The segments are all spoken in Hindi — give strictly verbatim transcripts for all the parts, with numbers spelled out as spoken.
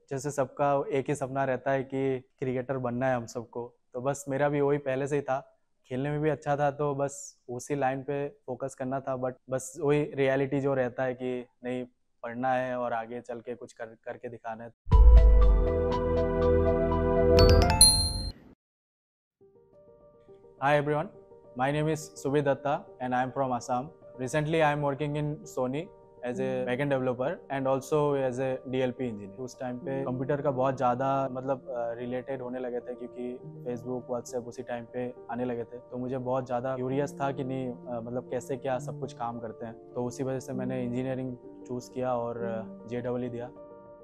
जैसे सबका एक ही सपना रहता है कि क्रिकेटर बनना है हम सबको, तो बस मेरा भी वही पहले से ही था। खेलने में भी अच्छा था, तो बस उसी लाइन पे फोकस करना था। बट बस वही रियलिटी जो रहता है कि नहीं, पढ़ना है और आगे चल के कुछ कर करके दिखाना है। Hi everyone, my name is Subhi Datta and I am from Assam. Recently I am working in Sony as a backend developer and also as a DLP engineer. उस टाइम पे कंप्यूटर का बहुत ज़्यादा मतलब रिलेटेड होने लगे थे, क्योंकि फेसबुक व्हाट्सएप उसी टाइम पे आने लगे थे। तो मुझे बहुत ज़्यादा क्यूरियस था कि नहीं uh, मतलब कैसे क्या सब कुछ काम करते हैं। तो उसी वजह से मैंने इंजीनियरिंग चूज़ किया और जे डबल ई दिया।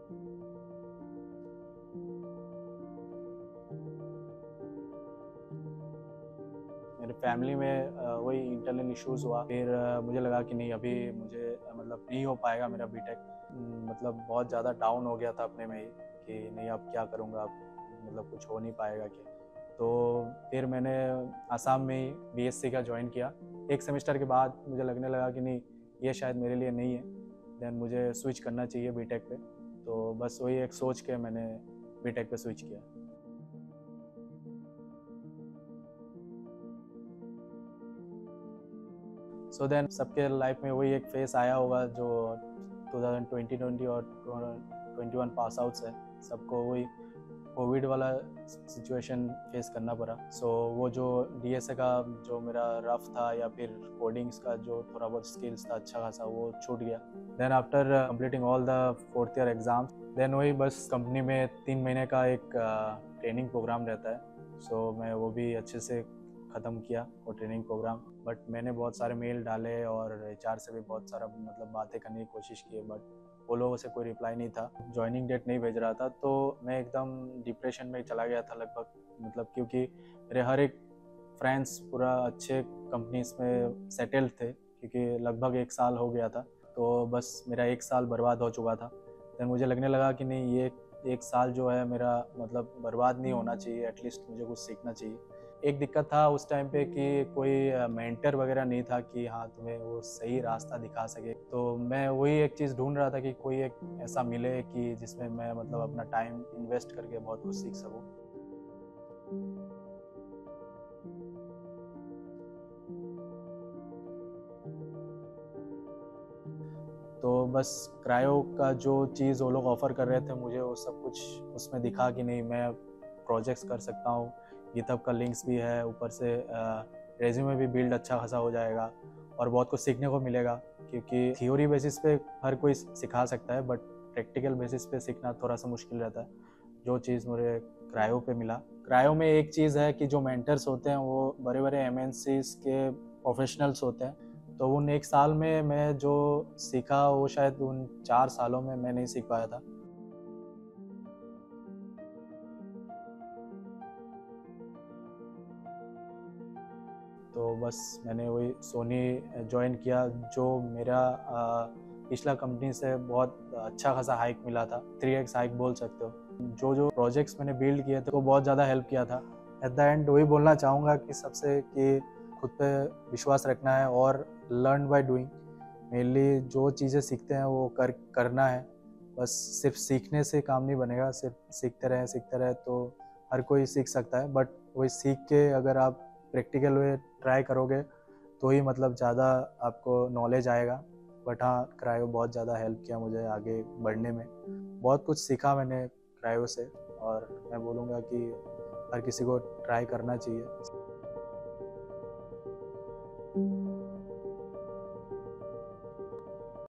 मेरे फैमिली में वही इंटरनल इश्यूज़ हुआ। फिर मुझे लगा कि नहीं, अभी मुझे मतलब नहीं हो पाएगा मेरा बीटेक। मतलब बहुत ज़्यादा डाउन हो गया था अपने में ही कि नहीं, अब क्या करूँगा, अब मतलब कुछ हो नहीं पाएगा क्या। तो फिर मैंने आसाम में ही बीएससी का ज्वाइन किया। एक सेमेस्टर के बाद मुझे लगने लगा कि नहीं, ये शायद मेरे लिए नहीं है, देन मुझे स्विच करना चाहिए बीटेक पे। तो बस वही एक सोच के मैंने बीटेक पे स्विच किया। सो so देन सबके लाइफ में वही एक फेस आया होगा जो ट्वेंटी ट्वेंटी और ट्वेंटी वन पास आउट्स है, सबको वही कोविड वाला सिचुएशन फेस करना पड़ा। सो so, वो जो डीएसए का जो मेरा रफ था या फिर कोडिंग्स का जो थोड़ा बहुत स्किल्स था अच्छा खासा, वो छूट गया। Then after completing all the fourth year exams, then वही बस कंपनी में तीन महीने का एक ट्रेनिंग प्रोग्राम रहता है। सो so, मैं वो भी अच्छे से ख़त्म किया वो ट्रेनिंग प्रोग्राम। बट मैंने बहुत सारे मेल डाले और एचआर से भी बहुत सारा मतलब बातें करने की कोशिश की, बट वो लोगों से कोई रिप्लाई नहीं था, ज्वाइनिंग डेट नहीं भेज रहा था। तो मैं एकदम डिप्रेशन में चला गया था लगभग, मतलब क्योंकि मेरे हर एक फ्रेंड्स पूरा अच्छे कंपनीज में सेटल्ड थे, क्योंकि लगभग एक साल हो गया था। तो बस मेरा एक साल बर्बाद हो चुका था। तो मुझे लगने लगा कि नहीं, ये एक साल जो है मेरा मतलब बर्बाद नहीं होना चाहिए, एटलीस्ट मुझे कुछ सीखना चाहिए। एक दिक्कत था उस टाइम पे कि कोई मेंटर वगैरह नहीं था कि हाँ तुम्हें वो सही रास्ता दिखा सके। तो मैं वही एक चीज़ ढूंढ रहा था कि कोई एक ऐसा मिले कि जिसमें मैं मतलब अपना टाइम इन्वेस्ट करके बहुत कुछ सीख सकूं। तो बस क्रायो का जो चीज़ वो लोग ऑफ़र कर रहे थे, मुझे वो सब कुछ उसमें दिखा कि नहीं, मैं प्रोजेक्ट्स कर सकता हूँ, गिटहब का लिंक्स भी है, ऊपर से रेज्यूमे भी बिल्ड अच्छा खासा हो जाएगा और बहुत कुछ सीखने को मिलेगा। क्योंकि थ्योरी बेसिस पे हर कोई सिखा सकता है, बट प्रैक्टिकल बेसिस पे सीखना थोड़ा सा मुश्किल रहता है, जो चीज़ मुझे क्रायो पे मिला। क्रायो में एक चीज़ है कि जो मेंटर्स होते हैं वो बड़े बड़े एमएनसीज के प्रोफेशनल्स होते हैं। तो उन एक साल में मैं जो सीखा वो शायद उन चार सालों में मैं नहीं सीख पाया था। तो बस मैंने वही सोनी ज्वाइन किया, जो मेरा पिछला कंपनी से बहुत अच्छा खासा हाइक मिला था, थ्री एक्स हाइक बोल सकते हो। जो जो प्रोजेक्ट्स मैंने बिल्ड किए थे वो बहुत ज़्यादा हेल्प किया था। एट द एंड वही बोलना चाहूँगा कि सबसे कि खुद पे विश्वास रखना है और लर्न बाय डूइंग। मेनली जो चीज़ें सीखते हैं वो कर करना है। बस सिर्फ सीखने से काम नहीं बनेगा, सिर्फ सीखते रहें सीखते रहें तो हर कोई सीख सकता है। बट वही सीख के अगर आप प्रैक्टिकल वे ट्राई करोगे तो ही मतलब ज़्यादा आपको नॉलेज आएगा। बट हाँ, क्रायो बहुत ज़्यादा हेल्प किया मुझे आगे बढ़ने में। बहुत कुछ सीखा मैंने क्रायो से और मैं बोलूँगा कि हर किसी को ट्राई करना चाहिए।